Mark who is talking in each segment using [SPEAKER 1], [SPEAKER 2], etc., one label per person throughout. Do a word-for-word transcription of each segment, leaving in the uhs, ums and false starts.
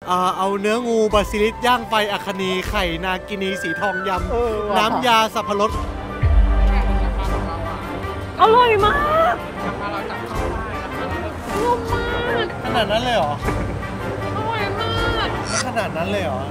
[SPEAKER 1] เอาเนื้องูบาซิลิสย่างไฟอัคนีไข่นากินีสีทองยำน้ำยาสับปะรด
[SPEAKER 2] อร่อยมากนุ่มมาก
[SPEAKER 1] ขนาดนั้นเลยเหรอ
[SPEAKER 2] อร่อยมาก
[SPEAKER 1] ขนาดนั้นเลยเหรอ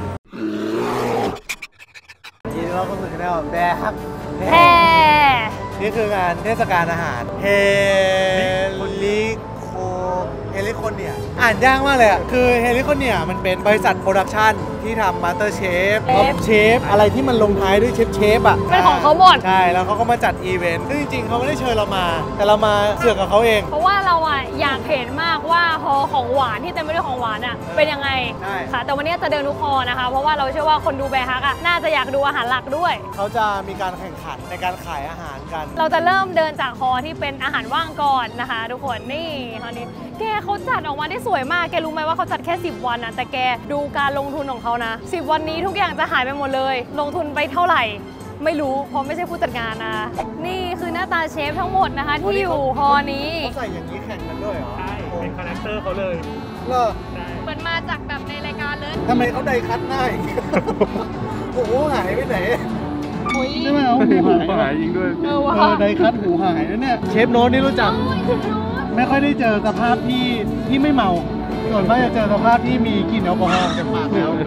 [SPEAKER 1] ทีนี้เราก็ถึงแล้วแบร์ฮัก
[SPEAKER 2] แพ
[SPEAKER 1] นี่คืองานเทศกาลอาหารเฮลิโคเฮลิโคเนียอ่านยากมากเลยอ่ะคือเฮลิโคเนียมันเป็นบริษัทโปรดักชั่นที่ทำมาสเตอร์เชฟท็อปเชฟอะไรที่มันลงท้ายด้วยเชฟเชฟอ่ะ
[SPEAKER 2] เป็นของเขาหมด
[SPEAKER 1] ใช่แล้วเขาก็มาจัดอีเวนต์ซึ่งจริงๆเขาไม่ได้เชิญเรามาแต่เรามาเสือกกับเขาเอง
[SPEAKER 2] เพราะว่าเราอ่ะอยากเห็นมากว่าฮอของหวานที่เต็มไปด้วยของหวานอ่ะเป็นยังไงค่ะแต่วันนี้จะเดินทุกฮอนะคะเพราะว่าเราเชื่อว่าคนดูแบร์ฮักอ่ะน่าจะอยากดูอาหารหลักด้วย
[SPEAKER 1] เขาจะมีการแข่งขันในการขายอาหารกัน
[SPEAKER 2] เราจะเริ่มเดินจากฮอที่เป็นอาหารว่างก่อนนะคะทุกคนนี่ฮอนี้แกเขาจัดออกมาได้สวยมากแกรู้ไหมว่าเขาจัดแค่สิบวันนะแต่แกดูการลงทุนของเขานะสิบวันนี้ทุกอย่างจะหายไปหมดเลยลงทุนไปเท่าไหร่ไม่รู้เพราะไม่ใช่ผู้จัดงานนะนี่คือหน้าตาเชฟทั้งหมดนะคะที่อยู่ฮอนี้
[SPEAKER 1] เขาใส่อย่างนี้แข่งกันด้วยเหรอ
[SPEAKER 3] ใช่เป็นคาแรคเตอร์เขาเลย
[SPEAKER 1] เหรอ
[SPEAKER 2] เหมือนมาจากแบบในรายการเลย
[SPEAKER 1] ทำไมเขาไดคัทง่ายโอ้โหหายไปไหน
[SPEAKER 2] ใ
[SPEAKER 1] ช่ไหมเอาหู
[SPEAKER 3] หายยิงด้วย
[SPEAKER 2] เออว่ะ
[SPEAKER 1] ไดคัทหูหายนั่นเนี่ยเชฟโน้ตนี่รู้จักไม่ค่อยได้เจอสภาพที่ที่ไม่เมาส่วนมากจะเจอสภาพที่มีกลิ่นแอลกอฮอล์จากปากแล้ว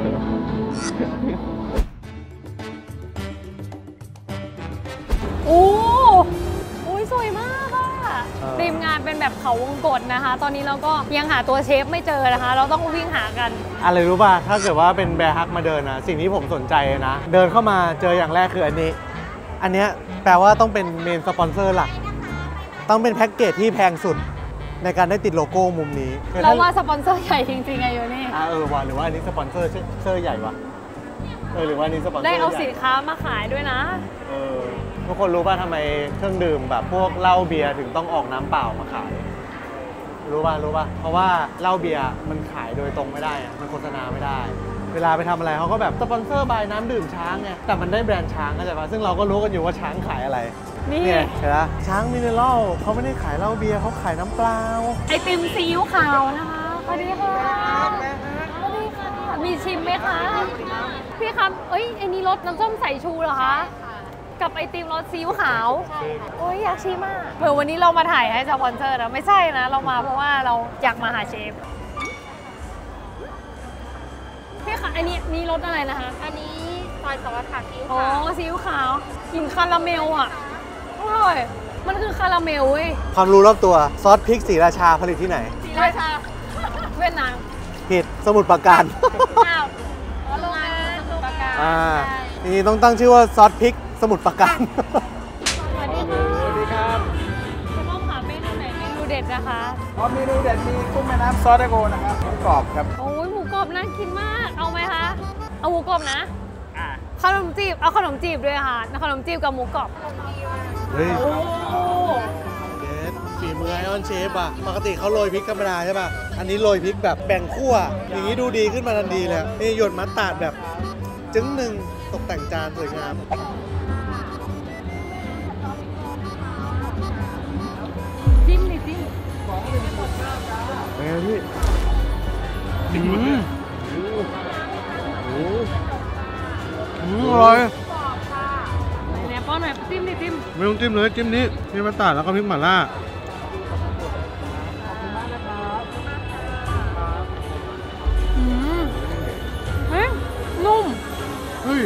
[SPEAKER 2] โอ้โอ้ยสวยมากอะทีมงานเป็นแบบเขาวงกตนะคะตอนนี้เราก็ยังหาตัวเชฟไม่เจอนะคะเราต้องวิ่งหากัน
[SPEAKER 1] อะไรรู้ป่ะถ้าเกิดว่าเป็นแบร์ฮักมาเดินนะสิ่งที่ผมสนใจนะเดินเข้ามาเจออย่างแรกคืออันนี้อันนี้แปลว่าต้องเป็นเมนสปอนเซอร์หลักต้องเป็นแพ็กเกจที่แพงสุดในการได้ติดโลโก้มุมนี้
[SPEAKER 2] เราว่าสปอนเซอร์ใหญ่จริงๆไงโยนี่
[SPEAKER 1] เออว่ะหรือว่าอันนี้สปอนเซอร์เซอร์ใหญ่วะเออหรือว่านี้สปอนเซอร์
[SPEAKER 2] ได้เอาสินค้ามาขายด้วยนะ
[SPEAKER 1] เออทุกคนรู้ป่ะทำไมเครื่องดื่มแบบพวกเหล้าเบียร์ถึงต้องออกน้ำเปล่ามาขายรู้ป่ะรู้ป่ะเพราะว่าเหล้าเบียร์มันขายโดยตรงไม่ได้มันโฆษณาไม่ได้เวลาไปทำอะไรเขาก็แบบสปอนเซอร์บายน้ำดื่มช้างไงแต่มันได้แบรนด์ช้างเข้าใจป่ะซึ่งเราก็รู้กันอยู่ว่าช้างขายอะไร
[SPEAKER 2] นี่
[SPEAKER 1] เห็นไหมช้างมิเนอรัลเขาไม่ได้ขายเหล้าเบียร์เขาขายน้ำเปล่า
[SPEAKER 2] ไอติมซีอิ๊วขาวนะคะสวัสดีค่ะสวัสดีค่ะมีชิมไหมคะพี่ครับเอ้ยไอ้นี่รสน้ำส้มสายชูเหรอคะกับไอติมรสซีอิ๊วขาวโอ้ยอยากชิมอ่ะเผื่อวันนี้เรามาถ่ายให้สปอนเซอร์นะไม่ใช่นะเรามาเพราะว่าเราอยากมาหาเชฟพี่คะอันนี้นี่รสอะไรนะคะ
[SPEAKER 4] อันนี้ซอยซอสค่ะซีอิ๊ว
[SPEAKER 2] ขาวอ๋อซีอิ๊วขาวกลิ่นคาราเมลอ่ะอร่อยมันคือคาราเมลเว้ย
[SPEAKER 1] ความรู้รอบตัวซอสพริกศรีราชาผลิตที่ไหน
[SPEAKER 2] ศรีราชาเวียดนาม
[SPEAKER 1] ผิดสมุทรปราการ
[SPEAKER 2] อ้าวโรงงานสมุทรปราการ
[SPEAKER 1] อ่านี่ต้องตั้งชื่อว่าซอสพริกสมุทรปราการ
[SPEAKER 2] สวัสดีค่ะ
[SPEAKER 1] สวัสดีครับ
[SPEAKER 2] คุณพ่อขาเมนูไหนเมนูเด็ดนะคะ
[SPEAKER 1] อ๋อเมนูเด็ดมีกุ้งแม่น้ำซอสไดโกนะครับหมูกรอบครับ
[SPEAKER 2] โอ้ยหมูกรอบน่ากินมากเอาไหมคะเอาหมูกรอบนะขนมจีบเอาขนมจีบด้วยค่ะขนมจีบกับหมูกรอบ
[SPEAKER 1] เฮ้ยเด็ดฝีมือไอออนเชฟอ่ะปกติเขาโรยพริกธรรมดาใช่ป่ะอันนี้โรยพริกแบบแบ่งขั้วอย่างนี้ดูดีขึ้นมาทันทีเลยนี่หยดมัสตาร์ดแบบจึ้งหนึ่งตกแต่งจานสวยงาม
[SPEAKER 2] จิ้มดิจิ้ม
[SPEAKER 1] เป็นไงพี่อืมโอ้อร่อย
[SPEAKER 2] เนี่ยป้อนหน่อยจิ้มดิจิ้ม
[SPEAKER 1] ไม่ต้องจิ้มเลยจิ้มนี้มีมัสตาร์ดแล้วก็พริกหม่าล่า
[SPEAKER 2] อืมเฮ้ยนุ่ม
[SPEAKER 1] เฮ้ย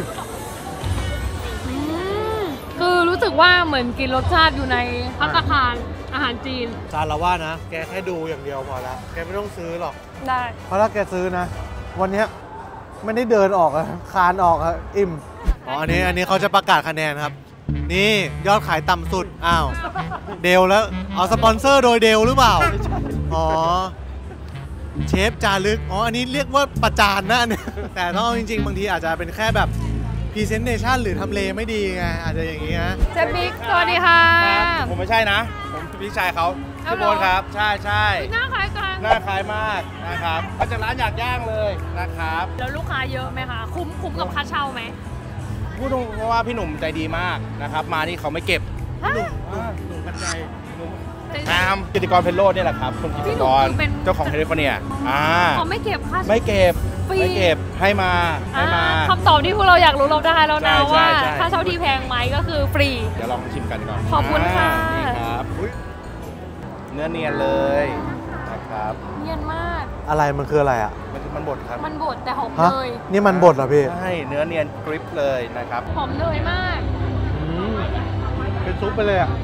[SPEAKER 2] คือรู้สึกว่าเหมือนกินรสชาติอยู่ในภัตตาคารอาหารจีน
[SPEAKER 1] จานเราว่านะแกแค่ดูอย่างเดียวพอแล้วแกไม่ต้องซื้อหรอก
[SPEAKER 2] ได้
[SPEAKER 1] เพราะถ้าแกซื้อนะวันนี้ไม่ได้เดินออกอะคานออกอะอิ่มอ๋ออันนี้อันนี้เขาจะประกาศคะแนนครับนี่ยอดขายต่ำสุดอ้าวเดลแล้วเอาสปอนเซอร์โดยเดลหรือเปล่าอ๋อเชฟจารึกอ๋ออันนี้เรียกว่าประจานนะเนี่ยแต่ต้องจริงๆบางทีอาจจะเป็นแค่แบบพรีเซนเทชันหรือทำเลไม่ดีไงอาจจะอย่างนี้นะ
[SPEAKER 2] เชฟบิ๊กสวัสดีค่ะ
[SPEAKER 3] ผมไม่ใช่นะผมพี่ชายเขาพี่โบนครับใช่ใช่
[SPEAKER 2] หน้าคล้ายกัน
[SPEAKER 3] หน้าคล้ายมากนะครับมาจากร้านอยากย่างเลยนะครับ
[SPEAKER 2] แล้วลูกค้าเยอะไหมคะคุ้มคุ้มกับค่าเช่าไหม
[SPEAKER 3] พูดตรงเพราะว่าพี่หนุ่มใจดีมากนะครับมานี่เขาไม่เก็บ
[SPEAKER 1] หนุ่มหนุ่มกันใจ
[SPEAKER 3] ตามกิติกรเพนโรดนี่แหละครับคุณกิติกรเจ้าของแคลิฟอร์เนียอ่า
[SPEAKER 2] เขาไม่เก็บค่า
[SPEAKER 3] ไม่เก็บ
[SPEAKER 2] ฟรี
[SPEAKER 3] ไม่เก็บให้มาให้มา
[SPEAKER 2] คำตอบที่พวกเราอยากรู้เราได้แล้วนะ
[SPEAKER 3] ใช่
[SPEAKER 2] ว่า
[SPEAKER 3] ใช่
[SPEAKER 2] ถ้าเช่าที่แพงไหมก็คือฟรี
[SPEAKER 3] เดี๋ยวลองชิมกันก่อน
[SPEAKER 2] ขอบคุณค่ะ
[SPEAKER 3] อ่านี่ครับอุ๊ยเนื้อเนียนเลยนะครับ
[SPEAKER 2] เนียนมาก
[SPEAKER 1] อะไรมันคืออะไรอ่ะ
[SPEAKER 3] มันคือมันบดครับ
[SPEAKER 2] มันบดแต่หอม
[SPEAKER 1] ฮะ
[SPEAKER 2] เนย
[SPEAKER 1] นี่มันบดเหรอพี่
[SPEAKER 3] ใช่เนื้อเนียนกริบเลยนะครับ
[SPEAKER 2] หอมเนยมาก
[SPEAKER 1] เป็นซุปไปเลยอ่ะ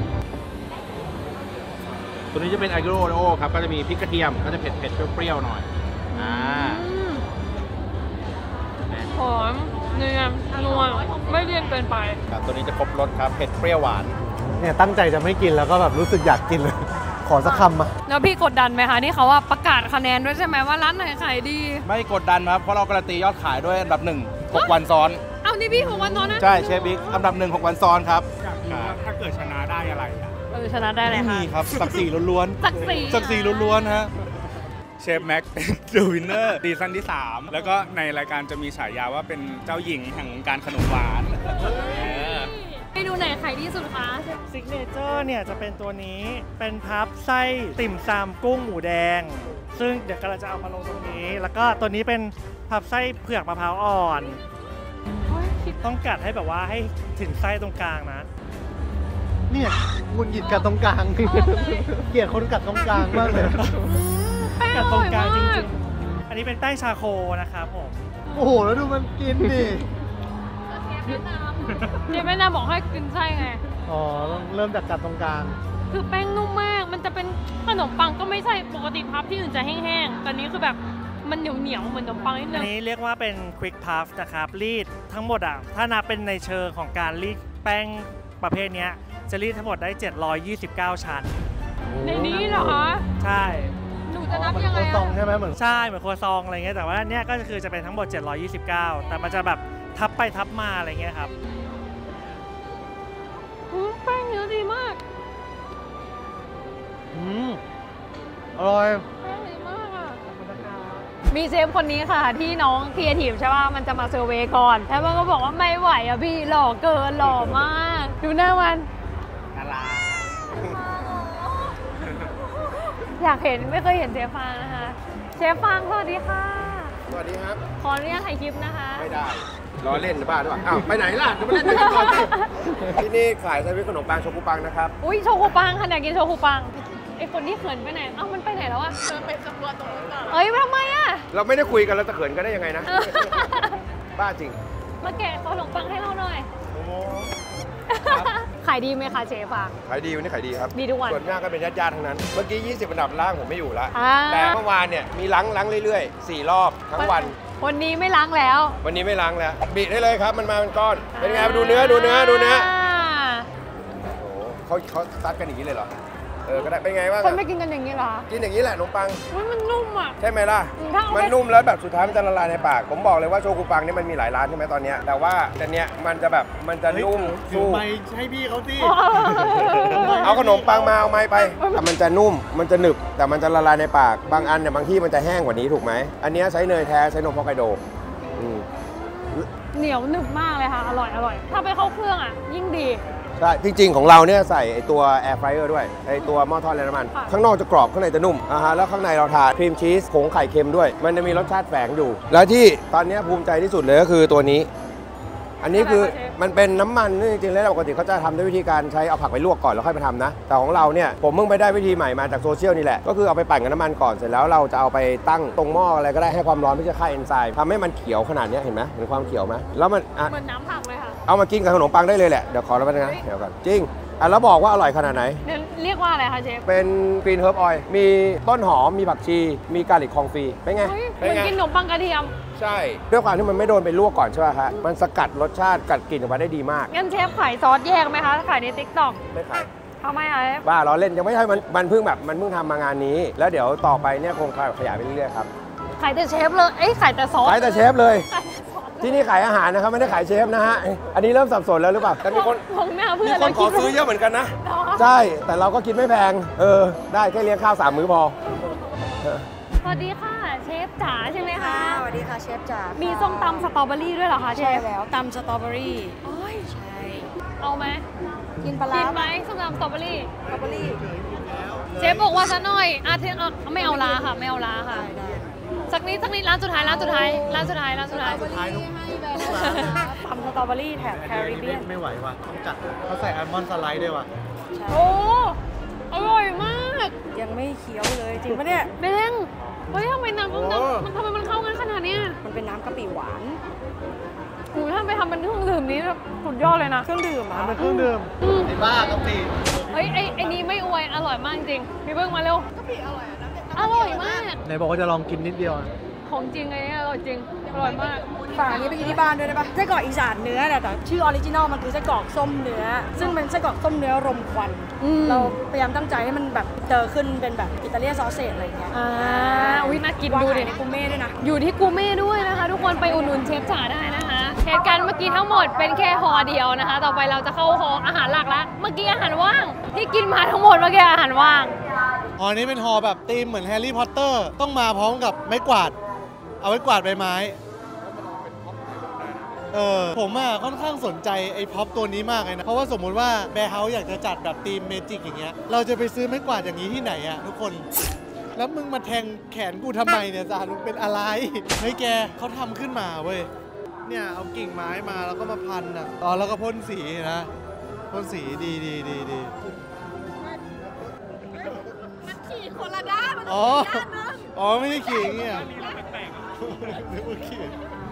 [SPEAKER 3] ตัวนี้จะเป็นไอโกโรโอครับก็จะมีพริกกระเทียมก็จะเผ็ดเผ็ดๆเปรี้ยวๆหน่อยอ่า
[SPEAKER 2] หอมเนียนนัวไม่เลี่ยนเกินไป
[SPEAKER 3] ครับตัวนี้จะครบรสครับเผ็ดเปรี้ยวหวาน
[SPEAKER 1] เนี่ยตั้งใจจะไม่กินแล้วก็แบบรู้สึกอยากกินเลย ขอสักคำมา
[SPEAKER 2] แล้วพี่กดดันไหมคะนี่เขาว่าประกาศคะแนนด้วยใช่ไหมว่าร้านไหนขายดี
[SPEAKER 3] ไม่กดดันครับเพราะเราการันตียอดขายด้วยอันดับหนึ่งหกวันซ้อน
[SPEAKER 2] เอานี่พี่ของวันน้อนนะ
[SPEAKER 3] ใช่เชฟบิ๊กอันดับหนึ่งหกวันซ้อนครับ
[SPEAKER 5] ถ้าเกิดชนะได้อะไรอ่ะ
[SPEAKER 2] เออชนะได้เลย
[SPEAKER 3] ไม่
[SPEAKER 2] ค่ะ
[SPEAKER 3] มีครับศักดิ์ศรีล้วน
[SPEAKER 2] ศักดิ์ศรี
[SPEAKER 3] ศักดิ์ศรีล้วนๆฮะ
[SPEAKER 5] เชฟแม็กเป็นเดอะวินเนอร์ซีซั่นที่ สาม แล้วก็ในรายการจะมีฉายาว่าเป็นเจ้าหญิงแห่งวงการขนมหวานเออ
[SPEAKER 2] เมนูไหนขายดีสุดคะ
[SPEAKER 6] ซิกเนเจอร์เนี่ยจะเป็นตัวนี้เป็นพับไส้ติ่มซำกุ้งหมูแดง ซึ่งเดี๋ยวเราจะเอามาลงตรงนี้ แล้วก็ตัวนี้เป็นพับไส้เผือกมะพร้าวอ่อน ต้องกัดให้แบบว่าให้ถึงไส้ตรงกลางนะ
[SPEAKER 1] เนี่ยหงุดหงิดกัดตรงกลาง เกลียดคนกัดตรงกลางมากเลย
[SPEAKER 2] แป้ง
[SPEAKER 6] กั
[SPEAKER 2] อ
[SPEAKER 6] ดตร
[SPEAKER 2] ร่อง ย
[SPEAKER 6] กลาง
[SPEAKER 2] มา
[SPEAKER 6] จริ
[SPEAKER 2] ก
[SPEAKER 6] งๆ อันนี้เป็นแป้งชาโคนะครับผม
[SPEAKER 1] โอ้โห แล้วดูมันกินดิ
[SPEAKER 2] เจ๊แม่นาบอกให้กินไส้ไง
[SPEAKER 1] อ๋อต้องเริ่มจากกัดตรงกลาง
[SPEAKER 2] คือแป้งนุ่มมาก มันจะเป็นขนมปังก็ไม่ใช่ปกติพับที่อื่นจะแห้งๆแต่นี้คือแบบมันเหนียวเหนียวๆเหมือนขนมปังนิดนึ
[SPEAKER 6] อัน
[SPEAKER 2] ง
[SPEAKER 6] นี้เรียกว่าเป็น Quick Puff นะครับ รีดทั้งหมดอ่ะ ถ้านับเป็นในเชิงของการรีดแป้งประเภทเนี้ยจะรีดทั้งหมดได้ เจ็ดร้อยยี่สิบเก้า ชั้น
[SPEAKER 2] ในนี้เหรอคะ
[SPEAKER 6] ใช่
[SPEAKER 2] หนูจะนับ
[SPEAKER 1] เหมือน
[SPEAKER 2] ยัง
[SPEAKER 1] โค
[SPEAKER 2] ไง
[SPEAKER 1] ซอง
[SPEAKER 2] อะ
[SPEAKER 1] ใช่ไหมเหมือน
[SPEAKER 6] ใช่ เหมือนครัวซองอะไรเงี้ย แต่ว่าเนี่ยก็คือจะเป็นทั้งหมด เจ็ดร้อยยี่สิบเก้า แต่มันจะแบบทับไปทับมาอะไรเงี้ยครับ
[SPEAKER 2] อืมแป้งเนื้อดีมาก
[SPEAKER 1] อืมอร่อย
[SPEAKER 2] แป้งดีมากอะมีเชฟคนนี้ค่ะที่น้องครีเอทีฟใช่ป่ะมันจะมาเซอร์เวย์ก่อน แล้วมันก็บอกว่าไม่ไหวอ่ะพี่หล่อเกินหล่อมาก ดูหน้ามัน
[SPEAKER 5] น่ารัก
[SPEAKER 2] อยากเห็นไม่เคยเห็นเชฟฟางนะคะ เชฟฟางสวัสดีค่ะ
[SPEAKER 3] สวัสดีครับ
[SPEAKER 2] ขออนุญาตถ่ายคลิปนะคะ
[SPEAKER 3] ไม่ได้ล้อเล่นหรือบ้าหรือเปล่าอ้าวไปไหนล่ะจะมาเล่นกันก่อนสิที่นี่ขายแซนด์วิชขนมปังโชกุปังนะครับ
[SPEAKER 2] อุ้ยโชกุปังค่ะอยากกินโชกุปังไอคนที่เขินไปไหน เอ้ามันไปไหนแล้วอะเออไปสำรวจตรงนู้นก่อนเอ้ยทำไมอะ
[SPEAKER 3] เราไม่ได้คุยกันเราจะเขินกันได้ยังไงนะ บ้าจริง
[SPEAKER 2] มาแกะขนมปังให้เราหน่อย ขายดีไหมคะเชฟฟาง
[SPEAKER 3] ขายดีวันนี้ขายดีครับ
[SPEAKER 2] ดีทุกวัน
[SPEAKER 3] ส่วนมากก็เป็นญาติๆทั้งนั้น เมื่อกี้ ยี่สิบ อันดับล่างผมไม่อยู่แล้ว
[SPEAKER 2] อ่า
[SPEAKER 3] แต่เมื่อวานเนี่ยมีล้างล้างเรื่อยๆ สี่ รอบทั้งวัน
[SPEAKER 2] วันนี้ไม่ล้างแล้ว
[SPEAKER 3] วันนี้ไม่ล้างแล้ว บีบได้เลยครับ มันมาเป็นก้อน เป็นไงดูเนื้อดูเนื้อดูเนื้อ โอ้โหเขาเขาซัดกันอย่างนี้เลยเหรอ เออ ก็ได้ เป็นไงบ้าง
[SPEAKER 2] คน
[SPEAKER 3] อะ
[SPEAKER 2] ไม่กินกันอย่างนี้เหรอ
[SPEAKER 3] กินอย่างนี้แหละขนมปัง
[SPEAKER 2] อุ๊ยมันนุ่มอ่ะ
[SPEAKER 3] ใช่ไหมล่ะ
[SPEAKER 2] ถ้าเอาไป
[SPEAKER 3] มันนุ่มแล้วแบบสุดท้ายมันจะละลายในปาก ผมบอกเลยว่าโชกุปังนี่มันมีหลายร้านใช่ไหมตอนเนี้ยแต่ว่าแต่เนี้ยมันจะแบบมันจะนุ่ม
[SPEAKER 1] ถือ
[SPEAKER 3] สู้
[SPEAKER 1] ไม้ให้พี่เขาสิ
[SPEAKER 3] เอาขนมปังมาเอาไม้ไปแต่มันจะนุ่ม มันจะหนึบ แต่มันจะละลายในปาก บางอันเนี่ยบางที่มันจะแห้งกว่านี้ถูกไหม อันเนี้ยใช้เนยแท้ใช้นมฮอกไกโดอืม
[SPEAKER 2] เหนียวหนึบมากเลยค่ะ อร่อยอร่อย ถ้าไปเข้าเครื่องอ่ะ ยิ่งดี
[SPEAKER 3] ใช่ จริง ๆ ของเราเนี่ยใส่ไอตัวแอร์ฟรายเออร์ด้วย ไอตัวหม้อทอดไร้น้ำมัน
[SPEAKER 2] ค่ะ
[SPEAKER 3] ข้างนอกจะกรอบ ข้างในจะนุ่มอ่าฮะแล้วข้างในเราทาครีมชีสผงไข่เค็มด้วย มันจะมีรสชาติแฝงอยู่ แล้วที่ตอนเนี้ยภูมิใจที่สุดเลยก็คือตัวนี้ อันนี้คือมันเป็นน้ำมันนี่จริงๆแล้วปกติเขาจะทำด้วยวิธีการใช้เอาผักไปลวกก่อนแล้วค่อยมาทำนะ แต่ของเราเนี่ยผมเพิ่งไปได้วิธีใหม่มาจากโซเชียลนี่แหละ ก็คือเอาไปปั่นกับน้ำมันก่อนเสร็จแล้วเราจะเอาไปตั้งตรงหม้ออะไรก็ได้ให้ความร้อนเพื่อจะฆ่าเอนไซม์ทำให้มันเขียวขนาดนี้เห็นไหมเห็นความเขียวไหมแล้วมันอ่ะ
[SPEAKER 2] เหมือนน้ำผักเลยค่ะ
[SPEAKER 3] เอามากินกับขนมปังได้เลยแหละเดี๋ยวขอรับประทานนะเดี๋ยวก่อนจริงอ่ะแล้วบอกว่าอร่อยขนาดไหน
[SPEAKER 2] เดี๋ยวเรียกว่าอะไรคะเชฟ
[SPEAKER 3] เป็นกรีนเฮิร์บออยล์มีต้นหอมมีผักชี มีกาลิกคองฟรีเป็นไง
[SPEAKER 2] เฮ้ยเห
[SPEAKER 3] เป็น
[SPEAKER 2] มือน
[SPEAKER 3] ไง
[SPEAKER 2] กินขนมปังกระเทียม
[SPEAKER 3] ใช่ด้วยความที่มันไม่โดนไปลวกก่อนใช่ไหมฮะมันสกัดรสชาติกัดกลิ่นออกมาได้ดีมาก
[SPEAKER 2] งั้นเชฟขายซอสแยกไหมคะ ขายในติ๊กต็อก
[SPEAKER 3] ไม่ขาย
[SPEAKER 2] ทำไมอ่ะเชฟ
[SPEAKER 3] บ้าล้อเล่นยังไม่ใช่มันมันเพิ่งแบบมันเพิ่งทำมางานนี้ แล้วเดี๋ยวต่อไปเนี่ยคงขยายไปเรื่อยๆครับ
[SPEAKER 2] ขายแต่เชฟเลย เอ้ยขายแต่ซอส
[SPEAKER 3] ขายแต่เชฟเลย
[SPEAKER 2] ขายแต่ซอส
[SPEAKER 3] ที่นี่ขายอาหารนะครับไม่ได้ขายเชฟนะฮะอันนี้เริ่มสับสนแล้วหรือเปล่าแต่มีคน
[SPEAKER 2] มองหน้าเพื่
[SPEAKER 3] มี
[SPEAKER 2] อน
[SPEAKER 3] คนขอซื้อเยอะเหมือนกันนะใช่แต่เราก็คิดไม่แพงเออได้แค่เลี้ยงข้าวสามมื้อพอ
[SPEAKER 2] สวัสดีค่ะเชฟจ๋าใช่ไหมคะ
[SPEAKER 4] สวัสดีค่ะเชฟจ๋า
[SPEAKER 2] มี
[SPEAKER 4] มี
[SPEAKER 2] ส้มตำสตรอเบอรี่ด้วยเหรอคะเช
[SPEAKER 4] ใช่
[SPEAKER 2] ฟ
[SPEAKER 4] แล้วตำสตรอเบอรี่
[SPEAKER 2] โอ้ย
[SPEAKER 4] ใช่
[SPEAKER 2] เอาไหม
[SPEAKER 4] กินปลา
[SPEAKER 2] กิ
[SPEAKER 4] ร้าน
[SPEAKER 2] ไหมส้มตำสตรอเบอรี่
[SPEAKER 4] สตรอเบอรี่
[SPEAKER 2] เชฟบอกว่าซะหน่อยอ่ะเทเอาไม่เอาลาค่ะ ไม่เอาลาค่ะ
[SPEAKER 4] ได้ได้
[SPEAKER 2] สักนิดสักนิดร้านสุดท้ายร้านสุดท้ายร้านสุดท้ายร้านสุดท้าย
[SPEAKER 1] สุดท้ายทุก
[SPEAKER 4] ทำสตรอเบอรี่แถบแคริบเบียน
[SPEAKER 1] ไม่ไหวว่ะต้องจัดเขาใส่อัลมอนด์สไลด์ด้วยว่ะ
[SPEAKER 2] โอ้อร่อยมาก
[SPEAKER 4] ยังไม่เคี้ยวเลยจริงปะเนี่ย
[SPEAKER 2] เบงเฮ้ยทำไมน้ำน้ำมันทำไมมันเข้ากันขนาดเนี้ย
[SPEAKER 4] มันเป็นน้ำกะปิหวาน
[SPEAKER 2] โอ้ยถ้าไปทำเป็นเครื่องดื่มนี้แบบสุดยอดเลยนะ
[SPEAKER 4] เครื่องดื่มอ่ะ
[SPEAKER 1] มันเป็นเครื่องดื่ม
[SPEAKER 2] อืม
[SPEAKER 1] ไอ้บ้ากะปิ
[SPEAKER 2] เฮ้ยไอ้ไอ้นี้ไม่อวยอร่อยมากจริงพี่เบิ้งมาเร็วกะปิอร่อยนะอร่อยมาก
[SPEAKER 1] ไหนบอกว่าจะลองกินนิดเดียวอะ
[SPEAKER 2] ของจริงไงเนี่ยอร่อยจริงอร่อยมาก
[SPEAKER 4] ฝากอันนี้ไปกินที่บ้านด้วยได้ปะไส้กรอกอีสานเนื้อแต่แต่ชื่อออริจินอลมันคือไส้กรอกส้มเนื้อ ซึ่งเป็นไส้กรอกส้มเนื้อรมควัน
[SPEAKER 2] อืม
[SPEAKER 4] เราพยายามตั้งใจให้มันแบบเจอขึ้นเป็นแบบอิตาเลียนซอสเซจอะไรอย่างเงี้ย
[SPEAKER 2] อ่าอุ้ยน่ากิน
[SPEAKER 4] วาง
[SPEAKER 2] ดู
[SPEAKER 4] ขาย
[SPEAKER 2] ดิ
[SPEAKER 4] ในกูเม่ด้วยนะ
[SPEAKER 2] อยู่ที่กูเม่ด้วยนะคะ ทุกคนไปอุดหนุนเชฟจ๋าได้นะคะเหตุการณ์เมื่อกี้ทั้งหมดเป็นแค่ฮอเดียวนะคะ ต่อไปเราจะเข้าฮออาหารหลักละเมื่อกี้อาหารว่างที่กินมาทั้งหมดเมื่อกี้อาหารว่าง
[SPEAKER 1] อ๋ออันนี้เป็นฮอแบบธีมเหมือนแฮร์รี่พอตเตอร์ต้องมาพร้อมกับไม้กวาด เอาไว้กวาดใบไม้ เออผมอ่ะค่อนข้างสนใจไอ้พ็อปตัวนี้มากเลยนะ เพราะว่าสมมุติว่าแบร์เฮาส์อยากจะจัดแบบธีมเมจิกอย่างเงี้ย เราจะไปซื้อไม้กวาดอย่างนี้ที่ไหนอ่ะทุกคน แล้วมึงมาแทงแขนกูทำไมเนี่ยจานมึงเป็นอะไร เฮ้ยแกเขาทำขึ้นมาเว้ย เนี่ยเอากิ่งไม้มาแล้วก็มาพันอ่ะ อ๋อแล้วก็พ่นสีนะ พ่นสีดีดีดีดี
[SPEAKER 2] มันขี่คนละด้าน
[SPEAKER 1] อ๋อ อ๋อไม่ได้ขี่อย่างเงี้ยนึกว่าขี่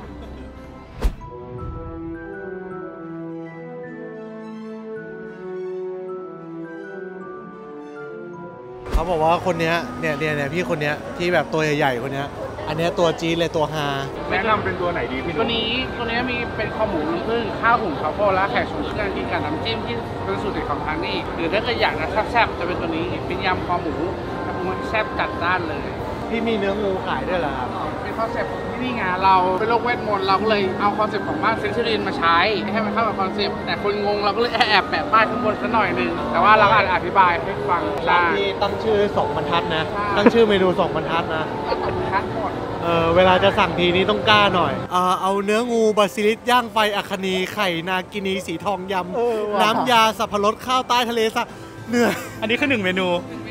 [SPEAKER 1] เขาบอกว่าคนเนี้ยเนี่ยเนี่ยเนี่ยพี่คนเนี้ยที่แบบตัวใหญ่ๆคนเนี้ยอันเนี้ยตัวจี๊ดเลยตัวฮา
[SPEAKER 5] แนะนำเป็นตัวไหนดีพี่
[SPEAKER 7] ตัวนี้ตัวนี้มีเป็นคอหมูลูกครึ่งข้าวหุงทรัฟเฟิลและไข่สูตรเครื่องที่กับน้ำจิ้มที่เป็นสูตรเด็ดของทางนี้หรือถ้าเกิดอยากจะแซ่บๆจะเป็นตัวนี้เป็นยำคอหมูแต่ปรุงแซ่บจัดจ้านเลย
[SPEAKER 1] พี่มีเนื้องูขายด้วยเหรอครับ
[SPEAKER 7] เป็นคอนเซ็ปต์ของที่นี่ไงเราเป็นโรคเวทมนต์เราก็เลยเอาคอนเซ็ปต์ของบ้านเซนชูรินมาใช้ให้มันเข้ากับคอนเซ็ปต์แต่คนงงเราก็เลยแอบแปะป้ายข้างบนสักหน่อยหนึงแต่ว่าเราอาจจะอธิบายให้ฟัง
[SPEAKER 1] ร้า
[SPEAKER 7] ได้
[SPEAKER 1] นพี่ตั้งชื่อสองบรรทัดนะ ตั้งชื่อเมนูสองบรรทัดนะ
[SPEAKER 7] คัดหมด
[SPEAKER 1] เออเวลาจะสั่งทีนี้ต้องกล้าหน่อยเออเอาเนื้องูบาซิลิสย่างไฟอัคนีไข่นากินีสีทองยำ น้ำยาสับปะรดข้าวใต้ทะเลสะเนื้อ
[SPEAKER 5] อันนี้คือหนึ่งเมนู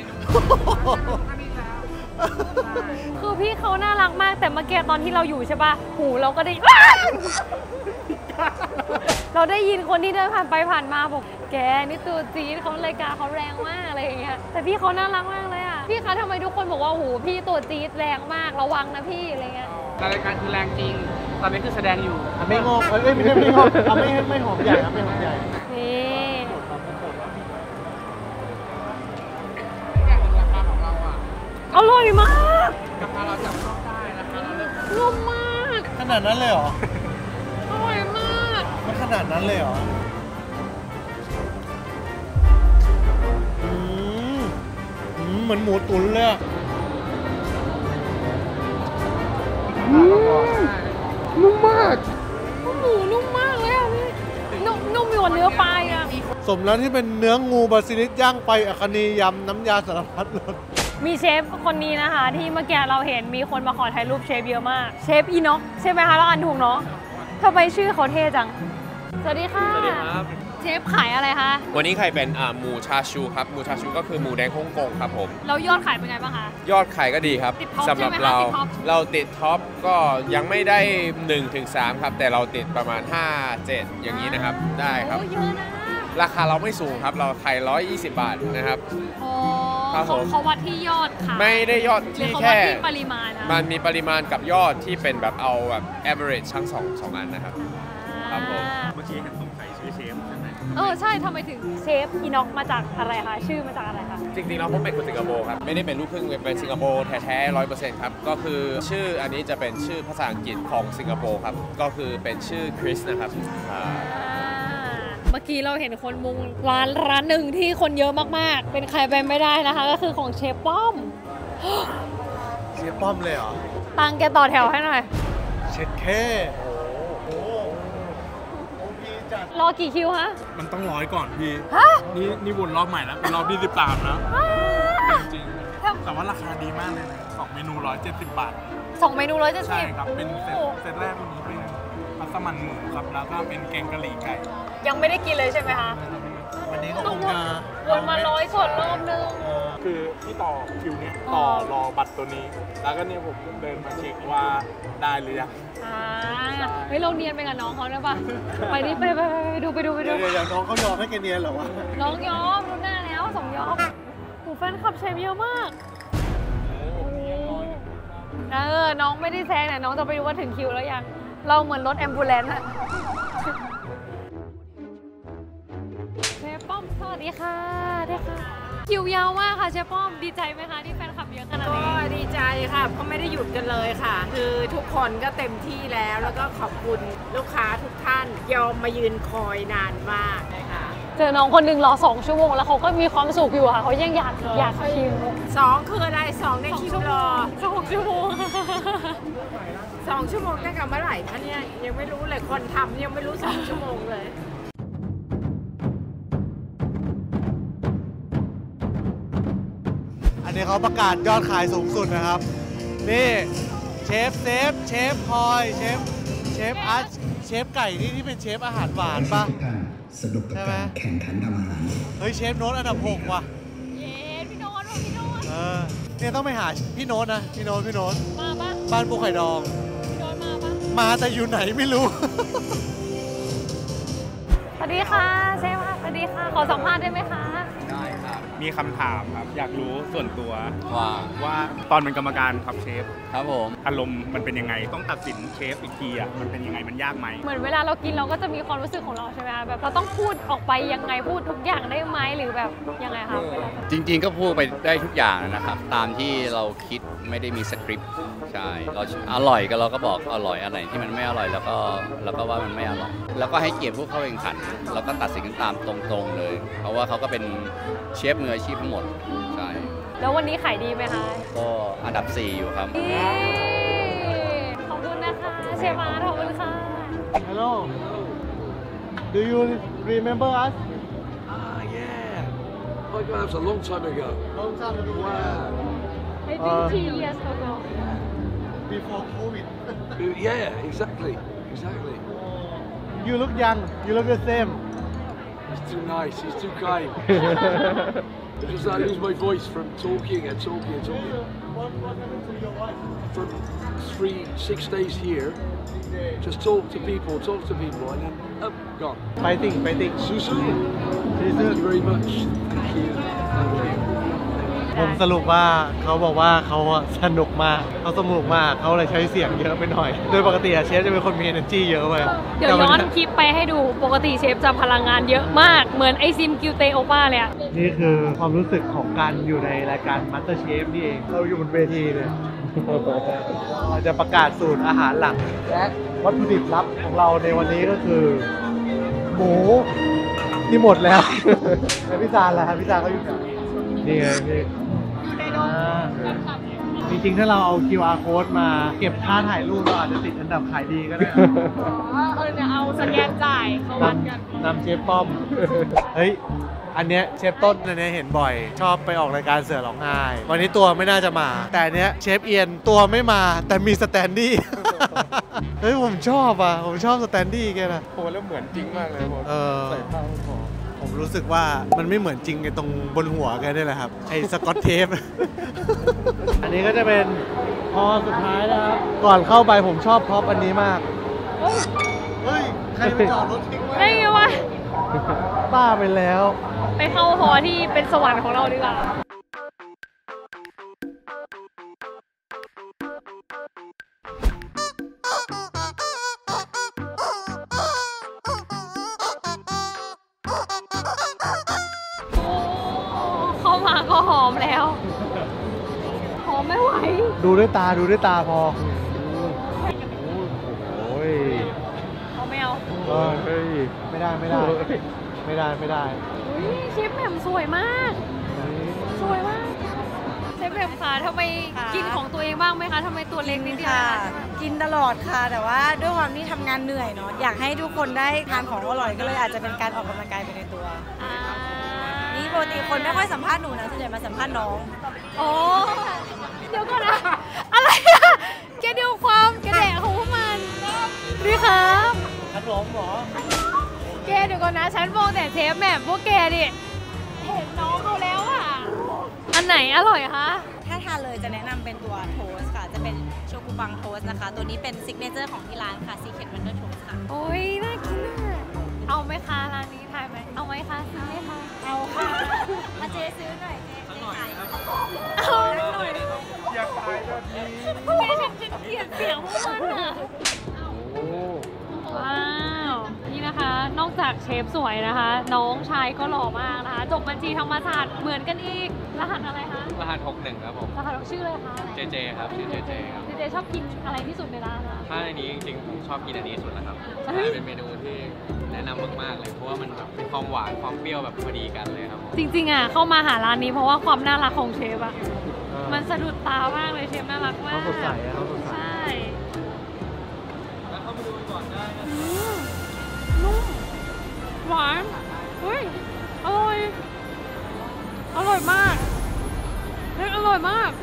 [SPEAKER 2] คือพี่เขาน่ารักมากแต่เมื่อกี้ตอนที่เราอยู่ใช่ป่ะหูเราก็ได้ เราได้ยินคนที่เดินผ่านไปผ่านมาบอกแกนี่ตัวจี๊ดเขารายการเขาแรงมากอะไรอย่างเงี้ยแต่พี่เขาน่ารักมากเลยอ่ะพี่คะทำไมทุกคนบอกว่าโอ้โหพี่ตัวจี๊ดแรงมากระวังนะพี่อะไรเงี้ย
[SPEAKER 7] รายการคือแรงจริงตอนนี้คือแสดงอยู่
[SPEAKER 1] อ่ะไม่งอกเอ้ยไม่ใช่ไม่งอกเอาไม่ไม่หอมใหญ่ครับไม่หอมใหญ่
[SPEAKER 2] นี่
[SPEAKER 7] ราคาของเราอ่ะ
[SPEAKER 2] อร่อยมาก
[SPEAKER 7] ราคาเราจับต้องได้นะคะเราเลือก
[SPEAKER 2] นุ่มมาก
[SPEAKER 1] ขนาดนั้นเลยเหรอ
[SPEAKER 2] อร่อยมาก
[SPEAKER 1] มันขนาดนั้นเลยเหรออืมอืมเหมือนหมูตุ๋นเลยอะ
[SPEAKER 2] นุ่มมากหมูนุ่มมากเลยอ่ะพี่นุ่มนุ่มอยู่กับเนื้อปลายอ่ะ
[SPEAKER 1] สมแล้วที่เป็นเนื้องูบาซิลิสย่างไปอัคนียำน้ำยาสารพัดรส
[SPEAKER 2] มีเชฟคนนี้นะคะ ที่เมื่อกี้เราเห็นมีคนมาขอถ่ายรูปเชฟเยอะมาก เชฟอีน็อกใช่ไหมคะเราอ่านถูกเนาะทำไมชื่อเขาเท่จัง สวัสดีค่ะ
[SPEAKER 8] สวัสดีครับ
[SPEAKER 2] เชฟขายอะไรคะ
[SPEAKER 8] วันนี้ใครเป็นอ่าหมูชาชูครับ หมูชาชูก็คือหมูแดงฮ่องกงครับผม
[SPEAKER 2] แล้วยอดขายเป็นไงบ้างคะ
[SPEAKER 8] ยอดขายก็ดีครับ
[SPEAKER 2] ติดท็อป
[SPEAKER 8] สำหรับ
[SPEAKER 2] ใช่ไหมคะ
[SPEAKER 8] เรา
[SPEAKER 2] ติดท็อป
[SPEAKER 8] เราติดท็อปก็ยังไม่ได้หนึ่งถึงสามครับ แต่เราติดประมาณห้า เจ็ดอย่างนี้นะครับ ได้ครับ
[SPEAKER 2] โอ้เยอะนะ
[SPEAKER 8] ราคาเราไม่สูงครับ เราขายหนึ่งร้อยยี่สิบบาทนะครับ
[SPEAKER 2] อ๋อ
[SPEAKER 8] ครับผม
[SPEAKER 2] เขาวัดที่ยอดขาย
[SPEAKER 8] ไม่ได้ยอด
[SPEAKER 2] หรือ
[SPEAKER 8] ที่
[SPEAKER 2] เขาวั
[SPEAKER 8] แค่
[SPEAKER 2] ดที่ปริมาณคะ
[SPEAKER 8] มันมีปริมาณกับยอดที่เป็นแบบเอาแบบ average ทั้งสองสองอันนะครับ ครับผม
[SPEAKER 5] เมื่อกี้เห็นสงสัยชื่อเชฟใช่ไหม
[SPEAKER 2] เออใช่ทำไมถึงเชฟอีน็อกมาจากอะไรคะชื่อมาจากอะไรคะ
[SPEAKER 8] จริงๆแล้วผมเป็นคนสิงคโปร์ครับ ไม่ได้เป็นลูกครึ่งเป็นสิงคโปร์แท้ๆร้อยเปอร์เซ็นต์ครับ ก็คือชื่ออันนี้จะเป็นชื่อภาษาอังกฤษของสิงคโปร์ครับ ก็คือเป็นชื่อคริสนะครับอ่า
[SPEAKER 2] เมื่อกี้เราเห็นคนมุงร้านร้านหนึ่งที่คนเยอะมากๆ เป็นใครไปไม่ได้นะคะ ก็คือของเชฟป้อม
[SPEAKER 1] เชฟป้อมเลยเหรอ
[SPEAKER 2] ตังแกต่อแถวให้หน่อย
[SPEAKER 1] เช็ดแค่โอ้โหโอ้พี่จัด
[SPEAKER 2] รอกี่คิวฮะ
[SPEAKER 5] มันต้องร้อยก่อนพี่
[SPEAKER 2] ฮะ
[SPEAKER 5] นี่นี่วนรอบใหม่แล้ว เป็นรอบที่สิบสามนะ จริง
[SPEAKER 2] ครั
[SPEAKER 5] ๆ แต่ว่าราคาดีมากเลยนะสองเมนูร้อยเจ็ดสิบบาท
[SPEAKER 2] สองเมนูร้อยเจ็ดสิ
[SPEAKER 5] ใช่
[SPEAKER 2] บ
[SPEAKER 5] ครับ เป็นเซตเซตแรกวันนี้เป็นมัสมั่นหมูครับ แล้วก็เป็นแกงกะหรี่ไก่
[SPEAKER 2] ยังไม่ได้กินเลยใช่ไหมคะ
[SPEAKER 5] ก
[SPEAKER 1] วันนี้ก็ค
[SPEAKER 2] ต้อง
[SPEAKER 1] ง
[SPEAKER 2] วน
[SPEAKER 1] จะ
[SPEAKER 2] วนมาร้อยกดรอบนึง
[SPEAKER 6] คือที่ต่อคิวเนี้ยต่อรอบัตรตัวนี้ แล้วก็เนี่ยผมเดินมาเช็คว่าได้หรือยัง
[SPEAKER 2] อ่าเฮ้ยเราเนียนไปกับน้องเขาได้ปะไปดิไปไปไปไปดูไปดูไปดู
[SPEAKER 1] เดี๋ยวเดี๋ยวน้องเขายอมให้แกเนียนเหรอวะ
[SPEAKER 2] น้องยอมรู้หน้าแล้วสองยอมโอ้แฟนคลับเชฟเยอะมากเออน้องไม่ได้แซงแต่น้องจะไปดูว่าถึงคิวแล้วยังเราเหมือนรถแอมบูเลนซ์อะเชฟป้อมสวัสดีค่ะได้ค่ะคิวยาวมากค่ะเชฟป้อมดีใจไหมคะที่แฟนคลับเยอะขนาด
[SPEAKER 9] ก็
[SPEAKER 2] นี้
[SPEAKER 9] ดีใจค่ะเพราะไม่ได้หยุดกันเลยค่ะ คือทุกคนก็เต็มที่แล้วแล้วก็ขอบคุณลูกค้าทุกท่านยอมมายืนคอยนานมากนะคะ
[SPEAKER 2] เจอน้องคนหนึ่งรอสองชั่วโมงแล้วเขาก็มีความสุขอยู่ค่ะเขายังอยากอยากชิม
[SPEAKER 9] สองคืออะไรสองในคิวรอ
[SPEAKER 2] สองชั่วโมง
[SPEAKER 9] สองชั่วโมงตั้งแต่เมื่อไหร่คะเนี่ยยังไม่รู้เลยคนทำยังไม่รู้สองชั่วโมงเลย
[SPEAKER 1] อันนี้เขาประกาศยอดขายสูงสุดนะครับ นี่เชฟเซฟเชฟพลอยเชฟเชฟอาร์ตเชฟไก่นี่ที่เป็นเชฟอาหารหวานปะ
[SPEAKER 10] สนุกกับการแข่งขันทำอาหาร
[SPEAKER 1] เฮ้ยเชฟโน้ตอันดับหกว่ะ
[SPEAKER 2] เย้พี่โน้ตว่ะพี่โน้ต
[SPEAKER 1] เออเนี่ยต้องไปหาพี่โน้ตนะพี่โน้ตพี่โน้ต
[SPEAKER 2] มาปะ
[SPEAKER 1] บ้านปูไข่ดอง
[SPEAKER 2] พี่โน้ตมาปะ
[SPEAKER 1] มาแต่อยู่ไหนไม่รู้
[SPEAKER 2] สวัสดีค่ะเชฟค่ะสวัสดีค่ะขอสัมภาษณ์ได้ไหมคะ
[SPEAKER 5] ได้ครับ มีคำถามครับ อยากรู้ส่วนตัว
[SPEAKER 8] ว่า
[SPEAKER 5] ว่าตอนเป็นกรรมการครับเชฟ
[SPEAKER 8] ครับผม
[SPEAKER 5] อารมณ์มันเป็นยังไง ต้องตัดสินเชฟอีกทีอ่ะ มันเป็นยังไง มันยากไหม
[SPEAKER 2] เหมือนเวลาเรากินเราก็จะมีความรู้สึกของเราใช่ไหมคะแบบเราต้องพูดออกไปยังไงพูดทุกอย่างได้ไหมหรือแบบยังไงคะเวลา
[SPEAKER 11] จริงๆก็พูดไปได้ทุกอย่างนะครับ ตามที่เราคิดไม่ได้มีสคริปต์ใช่เราอร่อยก็เราก็บอกอร่อยอะไรที่มันไม่อร่อยแล้วก็แล้วก็ว่ามันไม่อร่อยแล้วก็ให้เกียรติผู้เข้าแข่งขันเราก็ตัดสินกันตามตรงๆเลย เพราะว่าเขาก็เป็นเชฟมืออาชีพทั้งหมดใช่
[SPEAKER 2] แล้ววันนี้ขายดีไหมคะ
[SPEAKER 11] ก็อันดับสี่อยู่ครับ
[SPEAKER 2] เย้ขอบคุณนะคะเชฟมาร์ทขอบคุณค่ะ
[SPEAKER 1] Hello Do you remember us
[SPEAKER 12] Ah, yeah. Oh my God, that was a long time ago.
[SPEAKER 1] Long time ago
[SPEAKER 12] Wow.
[SPEAKER 2] I think
[SPEAKER 1] Uh,
[SPEAKER 2] three years ago
[SPEAKER 1] Before COVID
[SPEAKER 12] Yeah, exactly. Exactly.
[SPEAKER 1] You look young You look the same
[SPEAKER 12] He's too nice. He's too kind. Because I lose my voice from talking and talking and talking.
[SPEAKER 1] What what happened to your wife
[SPEAKER 12] For three, six days here, just talk to people, talk to people, and then up, gone.
[SPEAKER 1] Fighting Fighting
[SPEAKER 12] Susu.
[SPEAKER 1] Susu.
[SPEAKER 12] Thank you very much. Thank you. Thank you.
[SPEAKER 1] ผมสรุปว่าเขาบอกว่าเขาอะสนุกมากเขาสนุกมากเขาเลยใช้เสียงเยอะไปหน่อย โดยปกติอะเชฟจะเป็นคนมี energy เยอะไป
[SPEAKER 2] เดี๋ยวย้อนคลิปไปให้ดูปกติเชฟจะพลังงานเยอะมากเหมือนไอซิมกิวเตโอป้าเลยอะ
[SPEAKER 1] นี่คือความรู้สึกของการอยู่ในรายการ MasterChef นี่เองเราอยู่บนเวทีเนี่ยเราจะประกาศสูตรอาหารหลักและวัตถุดิบลับของเราในวันนี้ก็คือ หมูที่หมดแล้ว แล้วพี่ซานล่ะครับพี่ซานเขาอยู่ไหนนี่ไงพี่จริงๆถ้าเราเอา คิว อาร์ code มาเก็บค่าถ่ายรูปเราอาจจะติดอันดับขายดีก็ได้
[SPEAKER 2] เออเนี่ยเอาสแกนจ่ายเขาวัดกัน
[SPEAKER 1] นำเชฟป้อม เฮ้ย อันเนี้ยเชฟต้นอันเนี้ยเห็นบ่อย ชอบไปออกรายการเสือร้องไห้ วันนี้ตัวไม่น่าจะมา แต่อันเนี้ยเชฟเอียนตัวไม่มาแต่มีสแตนดี้ เฮ้ยผมชอบอ่ะ ผมชอบสแตนดี้แกนะ
[SPEAKER 6] โหแล้วเหมือนจริงมากเลยผม
[SPEAKER 1] เออ
[SPEAKER 6] ใส่ผ้าคอ
[SPEAKER 1] ผมรู้สึกว่ามันไม่เหมือนจริงไอ้ตรงบนหัวแกนี่แหละครับ ไอ้สกอตเทป อันนี้ก็จะเป็นพอสุดท้ายนะครับ ก่อนเข้าไปผมชอบพ็อปอันนี้มาก เฮ้ย ใครไปจอดรถทิ้งไว้
[SPEAKER 2] ได้ไงวะ
[SPEAKER 1] บ้าไปแล้ว
[SPEAKER 2] ไปเข้าหอที่เป็นสวรรค์ของเราดีกว่าโอ้เข้ามาก็หอมแล้วหอมไม่ไหว
[SPEAKER 1] ดูด้วยตาดูด้วยตาพอ โอ้ย
[SPEAKER 2] เอาไม่เอา
[SPEAKER 1] เฮ้ยไม่ได้ไม่ได้ ไม่ได้ไม่ได้
[SPEAKER 2] อุ๊ยเชฟแหม่มสวยมาก สวยมากเชฟแหม่มคะทำไมกินของตัวเองบ้างไหมคะทำไมตัวเล็กนิดเดียว
[SPEAKER 4] ค่ะ กินตลอดค่ะ แต่ว่าด้วยความที่ทำงานเหนื่อยเนาะอยากให้ทุกคนได้ทานของอร่อยก็เลยอาจจะเป็นการออกกำลังกายไปในตัว
[SPEAKER 2] อ่า
[SPEAKER 4] นี่ปกติคนไม่ค่อยสัมภาษณ์หนูนะส่วนใหญ่มาสัมภาษณ์น้อง
[SPEAKER 2] โอ้เดี๋ยวก่อนนะ อะไรอะแกเดียวความแกแดกของพวกมันดีครับ
[SPEAKER 1] ขนมหรอ
[SPEAKER 2] แกเดี๋ยวก่อนนะฉันมองแต่เชฟแหม่มพวกแกดิเห็นน้องเขาแล้วอ่ะอันไหนอร่อยคะ
[SPEAKER 13] ถ้าทานเลยจะแนะนำเป็นตัวโทสค่ะจะเป็นโชกุบังโทสนะคะตัวนี้เป็นซิกเนเจอร์ของที่ร้านค่ะซีเคทวันเดอร์โทสค่ะ
[SPEAKER 2] โอ้ยน่ากินอ่ะเอาไหมคะร้านนี้ทายไหมเอาไหมคะซื้อไหมคะเอาค่ะมาเจซื้อหน่อยเจซื้อหน่อยเอาหน่อยอยากขายแบบนี้แกฉันฉันเกลียดเสียงพวกมันอ่ะว้าวนี่นะคะนอกจากเชฟสวยนะคะ น้องชายก็หล่อมากนะคะจบบัญชีธรรมศาสตร์เหมือนกันอีกรหัสอะไรคะ
[SPEAKER 14] รหัสหกหนึ่งครับผม
[SPEAKER 2] รหัสชื่ออะไรคะ
[SPEAKER 14] เจเจครับชื่อเจเจครับ
[SPEAKER 2] เจเจชอบกินอะไรที่สุดในร้านคะ
[SPEAKER 14] ถ้าในนี้จริงๆผมชอบกินอันนี้สุดนะครับเป็นเมนูที่แนะนำมากๆเลยเพราะว่ามันแบบเป็นความหวานความเปรี้ยวแบบพอดีกันเลยครับ
[SPEAKER 2] จริงๆอ่ะเข้ามาหาร้านนี้เพราะว่าความน่ารักของเชฟอ่ะมันสะดุดตามากเลยเชฟน่ารักมากเขาสดใสเขาสดใสใช่
[SPEAKER 14] แล้วเข้ามาดูก่อนได้นะ
[SPEAKER 2] นุ่มหวานเฮ้ยอร่อยอร่อยมากเฮ้ยอร่อยมาก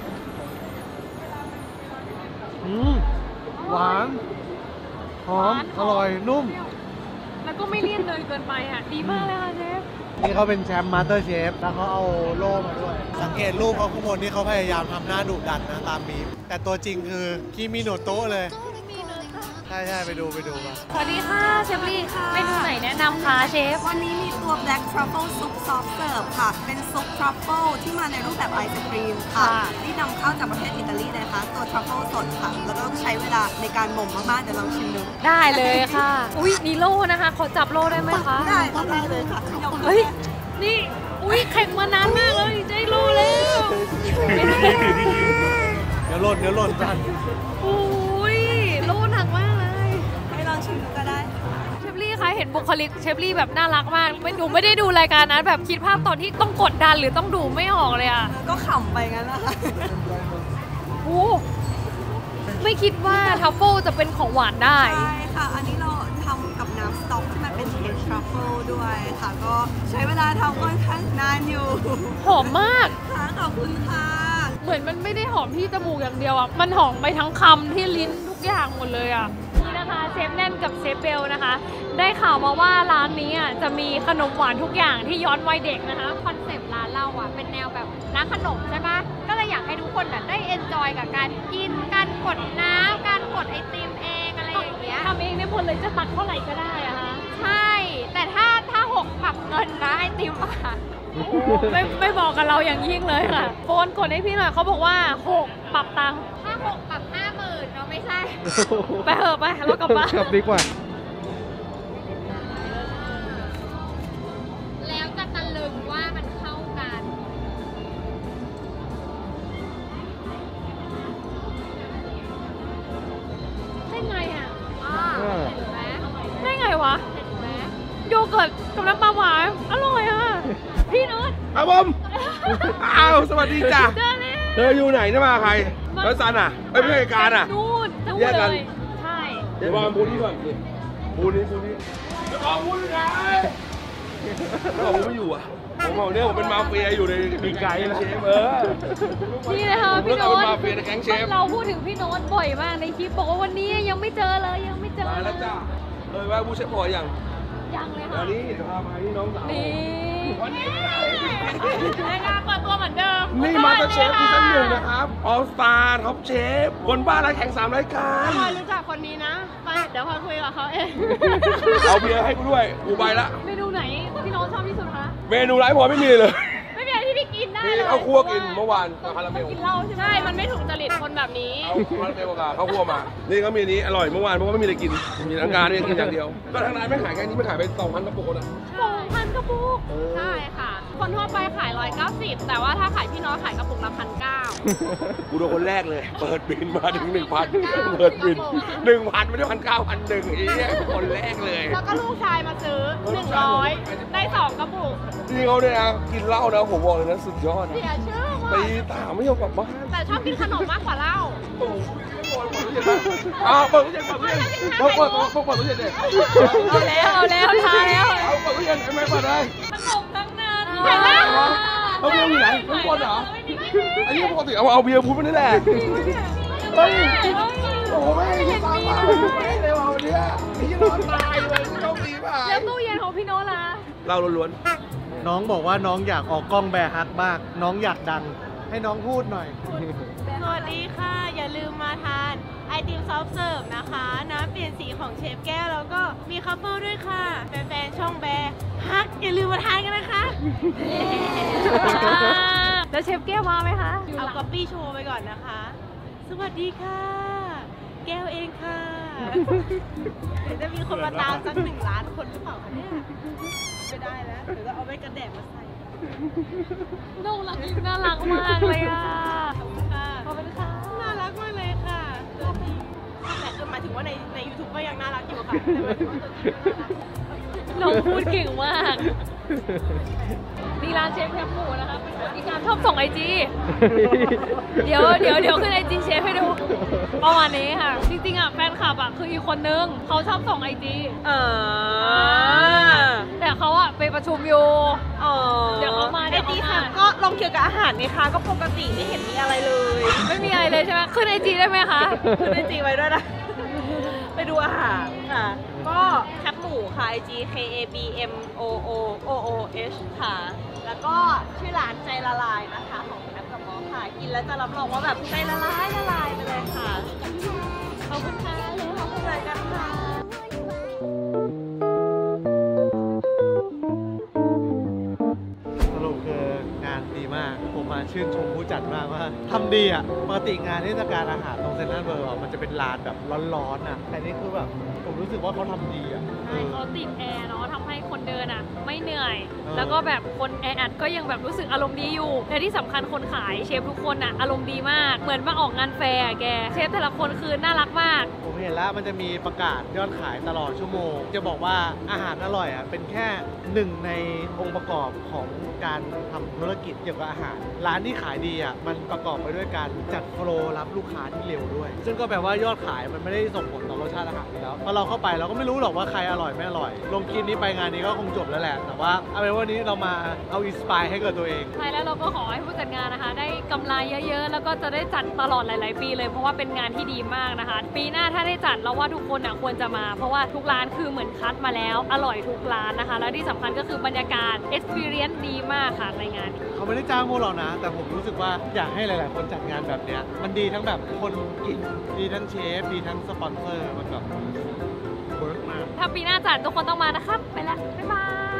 [SPEAKER 1] อืมหวานหอมอร่อยนุ่ม
[SPEAKER 2] แล้วก็ไม่เลี่ยนเลยเกินไปอ่ะดีมากเลยค่ะเชฟ
[SPEAKER 1] นี่เขาเป็นแชมป์มาสเตอร์เชฟแล้วเขาเอาโล่มาด้วยสังเกตรูปเขาข้างบนนี่เขาพยายามทำหน้าดุดันนะตามมีมแต่ตัวจริงคือคิมิโนโตะเลยใช่ใช่ไปดูไปดูมา
[SPEAKER 2] สวัสดีค่ะเชฟลี่เมนูไหนแนะนำคะเชฟ
[SPEAKER 15] วันนี้มีตัว Black Truffle Soup Soft Serve ค่ะเป็นซุปทรัฟเฟิลที่มาในรูปแบบไอศครีมค่ะที่นำเข้าจากประเทศอิตาลีนะคะตัวทรัฟเฟิลสดค่ะแล้วก็ใช้เวลาในการบ่มมากๆเดี๋ยวลองชิมดู
[SPEAKER 2] ได้เลยค่ะอุ้ยนี่โล่นะคะขอจับโล่ได้ไหมคะ
[SPEAKER 15] ได้ได้เลยค่ะ
[SPEAKER 2] เฮ้ยนี่อุ้ยแข่งมานานมากเลยได้โล่แล้ว
[SPEAKER 1] เดี๋ยวหล่นเดี๋ยวหล่นจัน
[SPEAKER 2] อุ้ยโล่หนักมากเลย
[SPEAKER 15] ให้ลองชิมดูก็ได้
[SPEAKER 2] เชฟลี่คะเห็นบุคลิกเชฟลี่แบบน่ารักมากไม่ดูไม่ได้ดูรายการนั้นแบบคิดภาพตอนที่ต้องกดดันหรือต้องดูไม่ออกเลยอ่ะ
[SPEAKER 15] ก็ขำไปงั้นแหละค่ะ
[SPEAKER 2] โอ้ไม่คิดว่าทัฟเฟิลจะเป็นของหวานได้
[SPEAKER 15] ใช่ค่ะอันนี้เราทำกับน้ำสต๊อกที่มันเป็นเทสทรัฟเฟิลด้วยค่ะก็ใช้เวลาทำค่อนข้างนานอยู่
[SPEAKER 2] หอมมาก
[SPEAKER 15] ค่ะขอบคุณค่ะ
[SPEAKER 2] เหมือนมันไม่ได้หอมที่จมูกอย่างเดียวอ่ะมันหอมไปทั้งคำที่ลิ้นทุกอย่างหมดเลยอ่ะนี่นะคะเชฟแน่นกับเชฟเบลนะคะได้ข่าวมาว่าร้านนี้อ่ะจะมีขนมหวานทุกอย่างที่ย้อนวัยเด็กนะคะคอนเซปต์ร้านเราอ่ะเป็นแนวแบบร้านขนมใช่ปะก็เลยอยากให้ทุกคนได้เอนจอยกับการกินการกดน้ำการกดไอติมเองอะไรอย่างเงี้ยทำเองได้หมดเลยจะตักเท่าไหร่ก็ได้อะคะใช่แต่ถ้าถ้าหกปรับเงินนะไอติมอะไม่ไม่บอกกับเราอย่างยิ่งเลยค่ะโฟนกดให้พี่หน่อยเขาบอกว่าหกปรับตังค์ถ้าหกปรับห้าหมื่นเราไม่ใช่ไปเถอะไปเรากลับบ้าน
[SPEAKER 1] กลับดีกว่า
[SPEAKER 2] แล้วจะตะลึงว่ามันเข้ากันได้ไงอ่ะได้ไงวะโยเกิร์ตกับน้ำปลาหวานอร่อยอ่ะพี่นุช
[SPEAKER 3] ครับผมอ้าวสวัสดีจ้ะเธออยู่ไหนนะมาใครแล้วซันอ่ะไม่ใช่การอ่ะ
[SPEAKER 2] นู่นทั้งหมดเลยใช่
[SPEAKER 3] เดี๋ยวมาพูดนี้ก่อนพูดนี้พูดนี้จะบอกพูดยังไงบอกผมไม่อยู่อ่ะผมบอกเนี่ยผมเป็นมาเฟียอยู่ในมีไกด์นะเชฟเออ
[SPEAKER 2] นี่เลยค่ะพี่โน้ตเราพูดถึงพี่โน้ตบ่อยมากในคลิปบอกว่าวันนี้ยังไม่เจอเลยยังไม่เจอ
[SPEAKER 3] มาแล้วจ้าเลยว่าผู้เชฟพอยัง
[SPEAKER 2] ยังเลยค่ะ
[SPEAKER 3] วันนี้เดี๋ยวพามาที่น้องสาว
[SPEAKER 2] นี่วันนี้รายการเปิดตัวเหมือนเดิม
[SPEAKER 3] นี่มาสเตอร์เชฟซีซั่นหนึ่งนะครับออลสตาร์ท็อปเชฟคนบ้าอะไรแข่งสามรายการ
[SPEAKER 2] พอรู้จักคนนี้นะไปเดี๋ยวพอคุยกับเขาเอง
[SPEAKER 3] เอาเบียร์ให้กูด้วยกูไปละ
[SPEAKER 2] เมนูไหนพี่น้องชอบที่สุดคะ
[SPEAKER 3] เมนูไรพอไม่มีเลย
[SPEAKER 2] ไม่มีอะไรที่พี่กินได้เลย
[SPEAKER 3] เอาคั่วกินเมื่อวานคาราเมล
[SPEAKER 2] กินเหล้าใช่ไหมมันไม่ถูกจริตคนแบบนี้
[SPEAKER 3] เอาคาราเมลกับเขาคั่วมานี่ก็มีนี้อร่อยเมื่อวานเพราะว่าไม่มีอะไรกินมีน้ำงานนี่กินอย่างเดียวก็ทางร้านไม่ขายแค่นี้ไม่ขายไปสองพันกระปุกนะ
[SPEAKER 2] สองพันกระปุกใช่ค่ะคนทั่วไปขายร้อยเก้าสิบแต่ว่าถ้าขายพี่น้องขายกระปุกละพันเก้า
[SPEAKER 3] กูโดนคนแรกเลยเปิดบินมาถึงหนึ่งพันเปิดบินหนึ่งพันไม่ได้พันเก้าพันหนึ่งอีกคนแรกเลย
[SPEAKER 2] แล้วก็ลูกชายมาซื้อหนึ่งร้อยได้สองกระปุก
[SPEAKER 3] นี่เขาเนี่ยนะกินเหล้านะผมบอกเลยนะสุดยอด
[SPEAKER 2] เสียชื่อ
[SPEAKER 3] ไปตามไม่ยอมกลับบ้าน
[SPEAKER 2] แต่ชอบกินขนมมากกว่าเหล้า
[SPEAKER 3] อ้าวเปิดตู้เย็นเปิดตู้เย็นเปิดเปิดเปิดเปิดตู้เย็นเลย
[SPEAKER 2] เอาแล้วเอาแล้วทาแล้ว
[SPEAKER 3] เอาเปิดตู้เย็นไอ้แม่เปิดได้
[SPEAKER 2] ขนมทั้งนั้นเห็นไหม
[SPEAKER 3] เอาเบียร์อยู่ไหนข้างบนเหรออันนี้ปกติเอาเอาเบียร์พูดไปนี่แหละเฮ้ยโอ้โหไม่ได้ตามมาไม่ได้เลยวันนี้ไอ้ที่นอนตายเลยโชคดี
[SPEAKER 2] แล้วตู้เย็นของพี่โน้ตล่ะ
[SPEAKER 3] เราล้วน
[SPEAKER 1] น้องบอกว่าน้องอยากออกกล้องแบร์ฮักบ้างน้องอยากดัง ให้น้องพูดหน่อย
[SPEAKER 16] สวัสดีค่ะ อย่าลืมมาทานไอติมซอฟต์เสิร์ฟนะคะ น้ำเปลี่ยนสีของเชฟแก้ว แล้วก็มีคัพเฟิลด้วยค่ะ แฟนๆช่องแบร์ฮักอย่าลืมมาทานกันนะคะ
[SPEAKER 2] แล้วเชฟแก้วมาไหมคะ
[SPEAKER 16] เอาก๊อปปี้โชว์ไปก่อนนะคะ สวัสดีค่ะ แก้วเองค่ะ เดี๋ยวจะมีคนมาตามสักหนึ่งล้านคนหรือเปล่าคะเนี่ยไม่ได้แล้วเดี๋ยวจะเอาไปกระแดดมาใส่
[SPEAKER 2] น้องรักน่ารักมากเลยอ่ะ
[SPEAKER 16] ขอบคุณค่ะ
[SPEAKER 2] ขอบคุณค่ะ
[SPEAKER 16] น่ารักมากเลยค่ะตัวจริงแต่คือหมายถึงว่าในในยูทูบก็ยังน่ารักอยู่ค่ะแต่หมายถึงว่าตัวจริงน่ารัก
[SPEAKER 2] น้องพูดเก่งมากนี่ร้านเชฟแคบหมูนะคะเป็นคนที่การชอบส่งไอจีเดี๋ยวเดี๋ยวเดี๋ยวขึ้นไอจีเชฟให้ดูประมาณนี้ค่ะจริงๆอ่ะแฟนคลับอ่ะคืออีกคนนึงเขาชอบส่งไอจีเออแต่เขาอ่ะไปประชุมอยู่เดี๋ยวเขามา
[SPEAKER 16] ไอ
[SPEAKER 2] เดี๋ยว
[SPEAKER 16] จี
[SPEAKER 2] เขา
[SPEAKER 16] ค่ะ
[SPEAKER 2] มา
[SPEAKER 16] ก็ลงเกี่ยวกับอาหารนี่ค่ะก็ปกติไม่เห็นมีอะไรเลย
[SPEAKER 2] ไม่มีอะไรเลยใช่ไหมขึ้นไอจีได้ไหมคะ
[SPEAKER 16] ขึ้นไอจีไว้ด้วยนะ ไปดูอาหารค่ะ ก็แคปหมูค่ะ ไอ จี K A B M O O O O H ค่ะ แล้วก็ชื่อร้านใจละลายนะคะของแอปกับมอค่ะ กินแล้วจะรับรองว่าแบบใจละลายละลายไปเลยค่ะ ขอบคุณค่ะแล้วขอบคุณรายการค่ะ
[SPEAKER 1] สรุปคืองานดีมากผมมาชื่นชมผู้จัดมากว่าทำดีอ่ะปกติงานเทศกาลอาหารตรงเซ็นทรัลเวิลด์มันจะเป็นร้านแบบร้อนๆอ่ะแต่นี่คือแบบผมรู้สึกว่าเขาทำดีอ่ะ
[SPEAKER 2] ใช่เขาติดแอร์เนาะทำให้คนเดินอ่ะไม่เหนื่อย
[SPEAKER 1] เออ
[SPEAKER 2] แล้วก็แบบคนแออัดก็ยังแบบรู้สึกอารมณ์ดีอยู่และที่สำคัญคนขายเชฟทุกคนอ่ะอารมณ์ดีมากเหมือนมาออกงานแฟร์อะแกเชฟแต่ละคนคือน่ารักมาก
[SPEAKER 1] ผมเห็นแล้วมันจะมีประกาศยอดขายตลอดชั่วโมง จะบอกว่าอาหารอร่อยอ่ะเป็นแค่หนึ่งในองค์ประกอบของการทำธุรกิจเกี่ยวกับอาหาร ร้านที่ขายดีอ่ะมันประกอบไปด้วยการจัดโฟลว์รับลูกค้าที่เร็วด้วย ซึ่งก็แปลว่ายอดขายมันไม่ได้ส่งผลต่อรสชาติอาหารอยู่แล้วพอเราเข้าไปเราก็ไม่รู้หรอกว่าใครอร่อยไม่อร่อยลงคลิปนี้ไปงานนี้ก็คงจบแล้วแหละแต่ว่าเอาเป็นว่าวันนี้เรามาเอาอินสปายให้กับตัวเอง
[SPEAKER 2] ใช่แล้วเราก็ขอให้ผู้จัดงานนะคะ ได้กำไรเยอะๆ แล้วก็จะได้จัดตลอดหลายๆ ปีเลยเพราะว่าเป็นงานที่ดีมากนะคะ ปีหน้าถ้าได้จัดเราว่าทุกคนอ่ะควรจะมา เพราะว่าทุกร้านคือเหมือนคัดมาแล้วอร่อยทุกร้านนะคะ แล้วที่สำคัญก็คือบรรยากาศ experience ดีมากค่ะในงาน
[SPEAKER 1] เขาไม่ได้จ้างพวกเรานะ แต่ผมรู้สึกว่าอยากให้หลาย ๆ คนจัดงานแบบเนี้ยมันดีทั้งแบบคนกินดีทั้งเชฟดีทั้งสปอนเซอร์มันแบบเวิร์กมาก
[SPEAKER 2] ถ้าปีหน้าจัดทุกคนต้องมานะครับ ไปละบ๊ายบาย